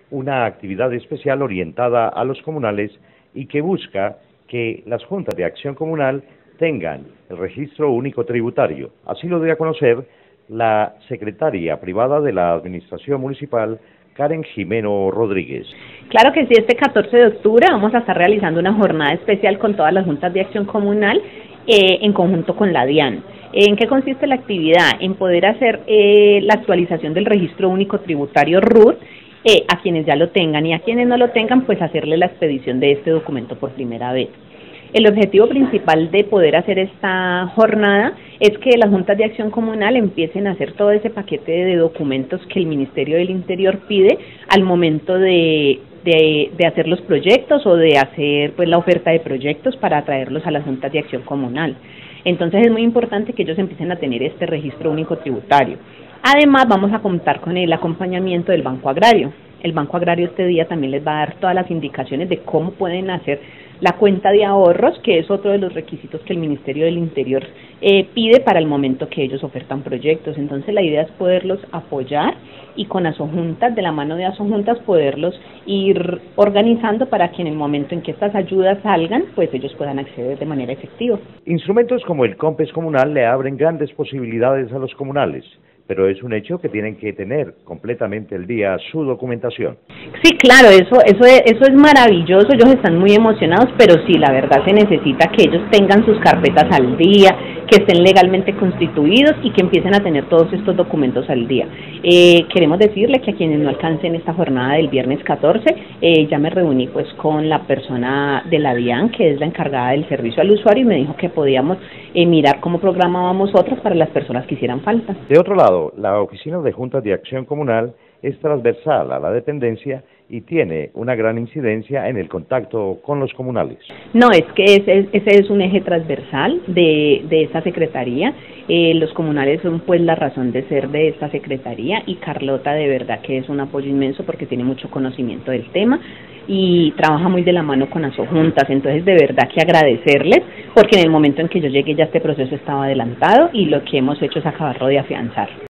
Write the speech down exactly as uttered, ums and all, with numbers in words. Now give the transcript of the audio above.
una actividad especial orientada a los comunales y que busca que las juntas de acción comunal tengan el registro único tributario. Así lo dio a conocer la secretaria privada de la Administración Municipal, Karen Jimeno Rodríguez. Claro que sí, este catorce de octubre vamos a estar realizando una jornada especial con todas las juntas de acción comunal eh, en conjunto con la DIAN. ¿En qué consiste la actividad? En poder hacer eh, la actualización del registro único tributario R U T eh, a quienes ya lo tengan, y a quienes no lo tengan, pues hacerle la expedición de este documento por primera vez. El objetivo principal de poder hacer esta jornada es que las juntas de acción comunal empiecen a hacer todo ese paquete de documentos que el Ministerio del Interior pide al momento de, de, de hacer los proyectos o de hacer pues la oferta de proyectos para traerlos a las juntas de acción comunal. Entonces es muy importante que ellos empiecen a tener este registro único tributario. Además, vamos a contar con el acompañamiento del Banco Agrario. El Banco Agrario este día también les va a dar todas las indicaciones de cómo pueden hacer la cuenta de ahorros, que es otro de los requisitos que el Ministerio del Interior eh, pide para el momento que ellos ofertan proyectos. Entonces la idea es poderlos apoyar y con asojuntas, de la mano de asojuntas, poderlos ir organizando para que en el momento en que estas ayudas salgan, pues ellos puedan acceder de manera efectiva. Instrumentos como el COMPES comunal le abren grandes posibilidades a los comunales, pero es un hecho que tienen que tener completamente al día su documentación. Sí, claro, eso, eso, es, eso es maravilloso, ellos están muy emocionados, pero sí, la verdad se necesita que ellos tengan sus carpetas al día, que estén legalmente constituidos y que empiecen a tener todos estos documentos al día. Eh, queremos decirle que a quienes no alcancen esta jornada del viernes catorce, eh, ya me reuní pues con la persona de la DIAN, que es la encargada del servicio al usuario, y me dijo que podíamos eh, mirar cómo programábamos otras para las personas que hicieran falta. De otro lado, la Oficina de Juntas de Acción Comunal es transversal a la dependencia y tiene una gran incidencia en el contacto con los comunales. No, es que ese, ese es un eje transversal de, de esta secretaría. Eh, los comunales son pues la razón de ser de esta secretaría, y Carlota de verdad que es un apoyo inmenso porque tiene mucho conocimiento del tema y trabaja muy de la mano con asojuntas. Entonces de verdad que agradecerles, porque en el momento en que yo llegué ya este proceso estaba adelantado y lo que hemos hecho es acabarlo de afianzar.